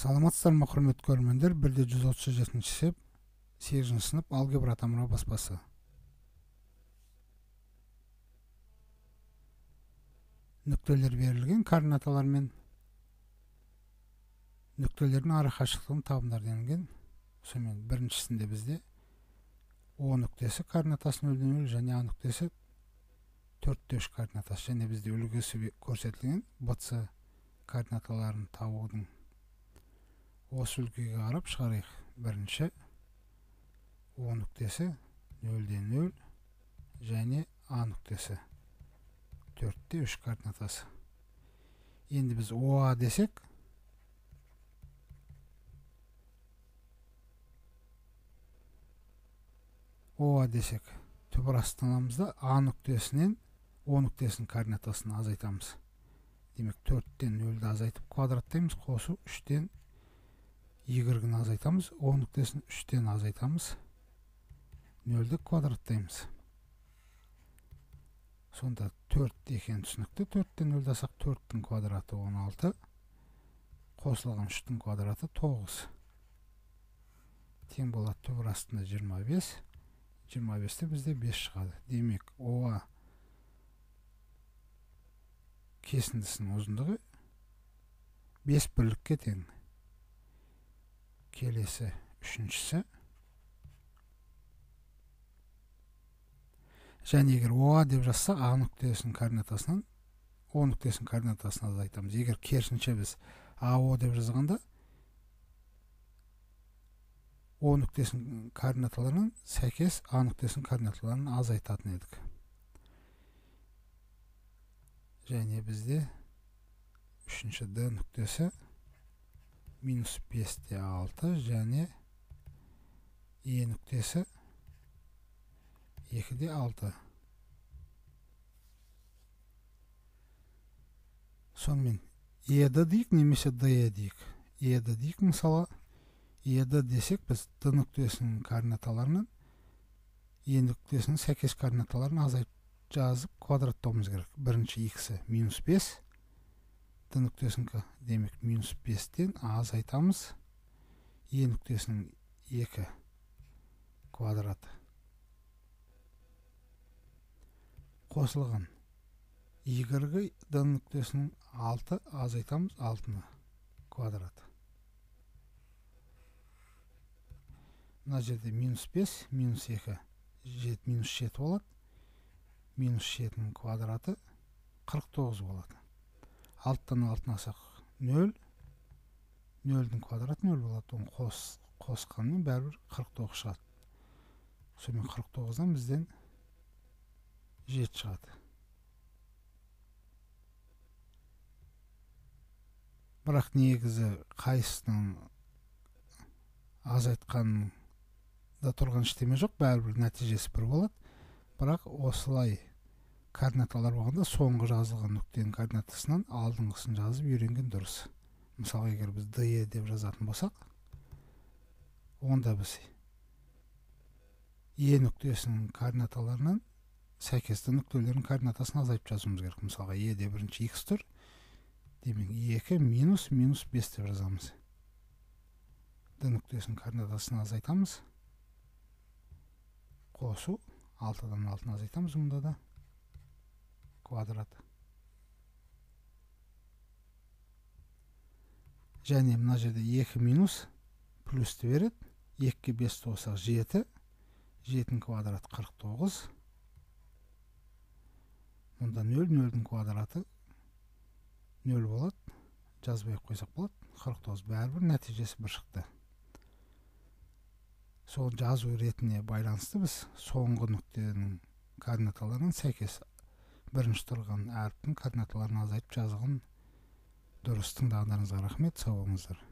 Саламатсыздарбы құрметті көрермендер, 137 сеп 8 сынып алгебра тамыры баспасы. Нүктелер берілген координаталар мен нүктелердің ара қашықтығын табыңдар делінген. Сонымен біріншісінде бізде О нүктесі координатасы 0-0 және А нүктесі 4-3 координатасы, және бізде үлгісі көрсетілген BC координаталарын табудың осы үлгіге қарап шығарайық. Бірінші О нүктесі 0-0 және А нүктесі 4-3 координатасы. Енді біз ОА десек, түбір астынамызда А нүктесінен О нүктесінің координатасын азайтамыз. Демек 4-тен 0-ді азайтып квадраттаймыз, қосу 3-тен Y-ін азайтамыз, О нүктесін 3-тен азайтамыз, 0-ді квадраттаймыз. Сонда 4 екен түсінікті. 4-тен 0-ді асақ 4-тің квадраты 16, қосылған 3-тің квадраты 9. Тең болады түбір астында 25. 25-те бізде 5 шығады. Демек, ОА кесіндісінің ұзындығы 5 бірлікке тең. Келесі үшіншісі. Және егер ОА деп жазса, А нүктесінің координатасынан О нүктесінің координатасына азайтамыз. Егер керісінше біз АО деп жазғанда, О нүктесінің координаталарынан сәйкес А нүктесінің координаталарын азайтатын едік. Және бізде үшінші Д нүктесі минус 5-те 6 және Е нүктесі 2-де 6. Сонымен Еді дейік, немесе Д дейік. Еді дейік, мысалы, Еді десек, біз Д нүктесінің координаталарынан Е нүктесінің сәйкес координаталарын азайтып жазып квадраттауымыз керек. Бірінші X минус 5, Д нүктесінің демек минус 5-тен азайтамыз, Е нүктесінің 2 квадраты. Қосылған Y-гі Д нүктесінің 6 азайтамыз, 6-ны квадраты. Мына жерде минус 5, минус 2, минус 7 болады. Минус 7-ның квадраты 49 болады. 6-тан 6-ны асақ 0, 0-дің квадраты 0 болады. Оны қосқанмен бәрібір 49 шығады. Сонымен 49-дан бізден 7 шығады. Бірақ негізі қайсының азайтқанында тұрған іштеме жоқ, бәрібір нәтижесі бір болады. Бірақ осылай координаталар болғанда соңғы жазылған нүктенің координатасынан алдыңғысын жазып үйренген дұрыс. Мысалы, егер біз DE деп жазатын болсақ, онда біз Е нүктесінің координаталарынан сәйкесті нүктелердің координатасын азайтып жазуымыз керек. Мысалға, Еде бірінші X тұр, демек 2 минус 5 деп жазамыз. Д нүктесінің координатасын азайтамыз, қосу 6-дан 6-ны азайтамыз, мұнда да квадрат. Және мына жерде 2 минус плюсті береді. 2-ге 5 қоссақ 7, 7-ның квадраты 49. Мұнда 0, 0-дің квадраты 0 болады. Жазбай қойсақ болады. 49 бәрібір нәтижесі бір шықты. Сол жазу ретіне байланысты біз соңғы нүктенің координаталарынан сәйкес бірінші тұрған әріптің координаталарын азайтып жазған дұрыс. Тыңдағандарыңызға рахмет, сау болыңыздар.